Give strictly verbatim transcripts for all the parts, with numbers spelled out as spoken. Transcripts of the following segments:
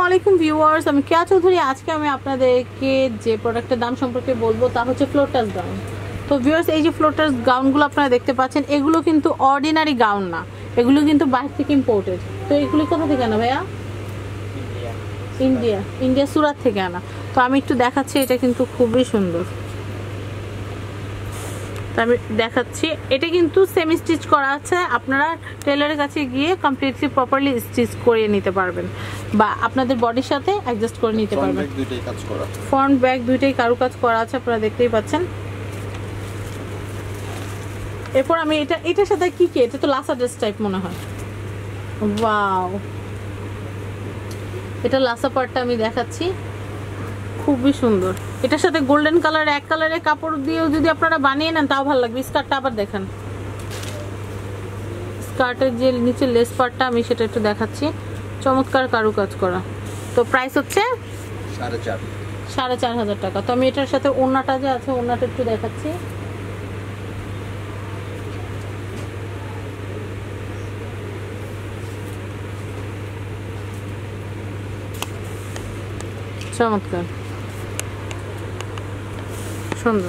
আলাইকুম ভিউয়ার্স, আমি কেয়া চৌধুরী। আজকে আমি আপনাদেরকে যে প্রোডাক্টের দাম সম্পর্কে বলবো তা হচ্ছে ফ্লোর টাচ গাউন। তো ভিউয়ার্স, এই যে ফ্লোর টাচ গাউনগুলো আপনারা দেখতে পাচ্ছেন, এগুলো কিন্তু অর্ডিনারি গাউন না, এগুলো কিন্তু বাইরে থেকে ইম্পোর্টেড। তো এগুলো কোথা থেকে আনা ভাইয়া? ইন্ডিয়া ইন্ডিয়া সুরাত থেকে আনা। তো আমি একটু দেখাচ্ছি, এটা কিন্তু খুবই সুন্দর। তো আমি দেখাচ্ছি, এটা কিন্তু সেমি স্টিচ করা আছে, আপনারা টেলারের কাছে গিয়ে কমপ্লিটলি প্রপারলি স্টিচ করে নিতে পারবেন বা আপনাদের বডির সাথে অ্যাডজাস্ট করে নিতে পারবেন। দুইটাই কাজ করা, ফ্রন্ট ব্যাক দুইটাই কারুকাজ করা আছে, আপনারা দেখতেই পাচ্ছেন। এরপর আমি এটা এটার সাথে কি কি, এটা তো লাসা ড্রেস টাইপ মনে হয়। ওয়াও, এটা লাসা পার্টটা আমি দেখাচ্ছি, খুবই সুন্দর। এটার সাথে গোল্ডেন কালার এক কালারের কাপড় দিয়েও যদি আপনারা বানিয়ে নেন তাও ভালো লাগবে। স্কার্টটা আবার দেখেন, স্কার্টের যে নিচে লেস পার্টটা আমি সেটা একটু দেখাচ্ছি, চমৎকার কারুকাজ করা। তো প্রাইস হচ্ছে সাড়ে চার সাড়ে চার হাজার টাকা। তো আমি এটার সাথে ওড়নাটা যে আছে, ওড়নাটা একটু দেখাচ্ছি। চমৎকার, সুন্দর।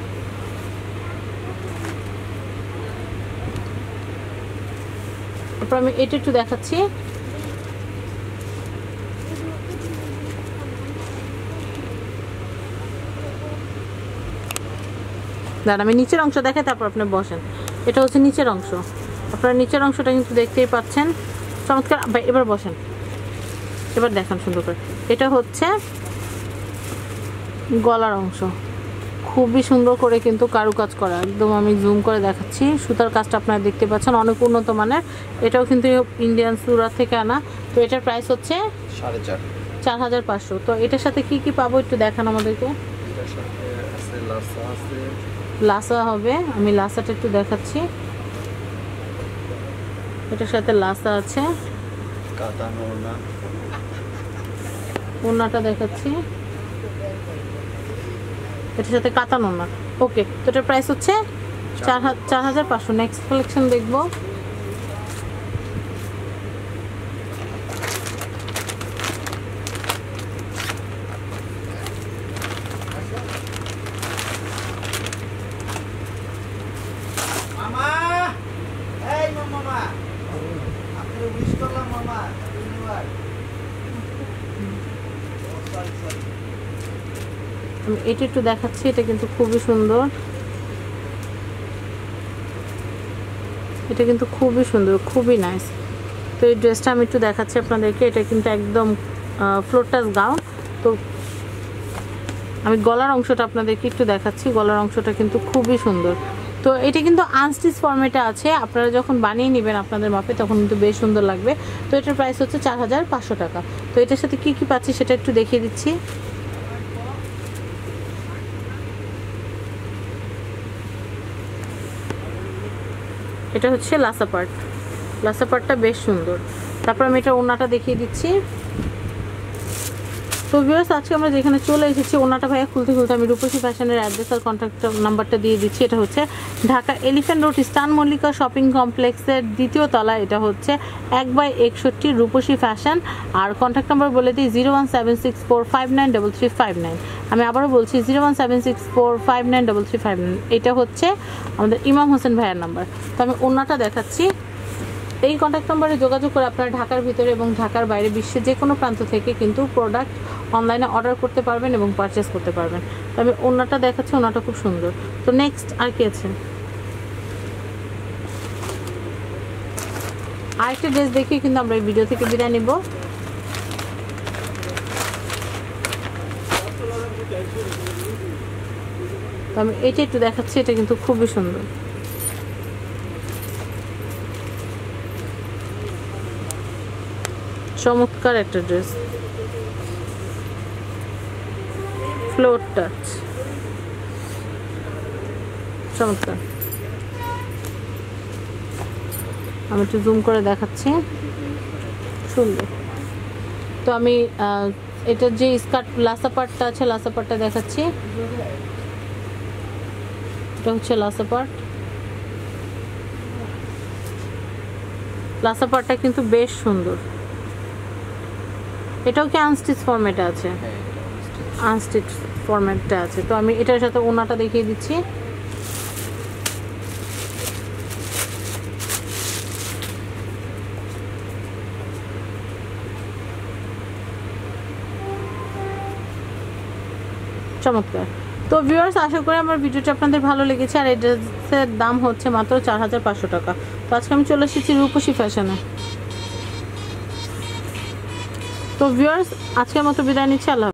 তারপর আমি এটা একটু দেখাচ্ছি। দাঁড়ান, আমি নিচের অংশ দেখাই, তারপর আপনি বসেন। এটা হচ্ছে নিচের অংশ, আপনারা নিচের অংশটা কিন্তু দেখতেই পাচ্ছেন, চমৎকার। এবার বসেন, এবার দেখান সুন্দর করে। এটা হচ্ছে গলার অংশ, খুবই সুন্দর করে কিন্তু কারুকাজ করা, একদম আমি জুম করে দেখাচ্ছি। সুতার কাজটা আপনারা দেখতে পাচ্ছেন, অনেক উন্নত মানের। এটাও কিন্তু ইন্ডিয়ান সুরাত থেকে আনা। তো এটার প্রাইস হচ্ছে সাড়ে চার চার হাজার পাঁচশো। তো এটার সাথে কি কি পাবো একটু দেখান আমাদেরকে। লাসা হবে, আমি লাসাটা একটু দেখাচ্ছি। এটার সাথে লাসা আছে, ওড়নাটা দেখাচ্ছি, এটার সাথে কাতান ওড়না। ওকে, তো এটার প্রাইস হচ্ছে চার চার হাজার পাঁচশো। নেক্সট কালেকশন দেখবো। আমি এটা একটু দেখাচ্ছি, এটা কিন্তু খুবই সুন্দর, এটা কিন্তু খুবই সুন্দর, খুবই নাইস। তো এই ড্রেসটা আমি একটু দেখাচ্ছি আপনাদেরকে, এটা কিন্তু একদম ফ্লোর টাচ গাউন। তো আমি গলার অংশটা আপনাদেরকে একটু দেখাচ্ছি, গলার অংশটা কিন্তু খুবই সুন্দর। তো এটা কিন্তু আনস্টিচ ফর্মেটে আছে, আপনারা যখন বানিয়ে নেবেন আপনাদের মাপে তখন কিন্তু বেশ সুন্দর লাগবে। তো এটার প্রাইস হচ্ছে চার হাজার পাঁচশো টাকা। তো এটার সাথে কি কি পাচ্ছি সেটা একটু দেখিয়ে দিচ্ছি। এটা হচ্ছে লাসা পার্ট, লাসা পার্টটা বেশ সুন্দর। তারপর আমি এটা ওড়নাটা দেখিয়ে দিচ্ছি। তো ভিউয়ার্স, আজকে আমরা যেখানে চলে এসেছি, ওড়নাটা ভাইয়া খুলতে খুলতে আমি রূপসী ফ্যাশনের অ্যাড্রেস আর কন্ট্যাক্ট নাম্বারটা দিয়ে দিচ্ছি। এটা হচ্ছে ঢাকা এলিফ্যান্ট রোড স্টান মল্লিকা শপিং কমপ্লেক্সের দ্বিতীয় তলা। এটা হচ্ছে এক বাই একষট্টি রূপসী ফ্যাশন। আর কন্ট্যাক্ট নাম্বার বলে দিই zero one seven six four five nine double three five nine. আমি আবারও বলছি zero one seven six four five nine double three five nine. এটা হচ্ছে আমাদের ইমাম হোসেন ভাইয়ের নাম্বার। তো আমি ওড়নাটা দেখাচ্ছি। এই কন্ট্যাক্ট নাম্বারে যোগাযোগ করে আপনারা ঢাকার ভিতরে এবং ঢাকার বাইরে বিশ্বের যে কোনো প্রান্ত থেকে কিন্তু প্রোডাক্ট অনলাইনে অর্ডার করতে পারবেন এবং পারচেস করতে পারবেন। তো আমি ওড়নাটা দেখাচ্ছি, ওড়নাটা খুব সুন্দর। তো নেক্সট আর কি আছে, আরেকটা ড্রেস দেখে কিন্তু আমরা এই ভিডিও থেকে বিদায় নেব। তো আমি এটা একটু দেখাচ্ছি, এটা কিন্তু খুবই সুন্দর, চমৎকার একটা ড্রেস, ফ্লোর টাচ, চমৎকার। আমি একটু জুম করে দেখাচ্ছি, সুন্দর। তো আমি এটার যে স্কার্ট লাসা পার্টটা আছে, লাসা পার্টটা দেখাচ্ছি। এটা হচ্ছে লাসা পার্ট, লাসা পার্টটা কিন্তু বেশ সুন্দর। এটাও কি আনস্টিচ ফরম্যাটে আছে? হ্যাঁ এটা অনেস্টি। আনস্টিচ ফরম্যাটে আছে। তো আমি এটার সাথে ওনাটা দেখিয়ে দিচ্ছি। চমৎকার। তো ভিউয়ার্স, আশা করি আমার ভিডিওটা আপনাদের ভালো লেগেছে। আর এই ড্রেসের দাম হচ্ছে মাত্র চার হাজার পাঁচশো টাকা। তো আজকে আমি চলে এসেছি রূপসী ফ্যাশনে। তো ভিউয়ার্স, আজকের মতো বিদায় নিচ্ছি। আল্লাহ হাফেজ।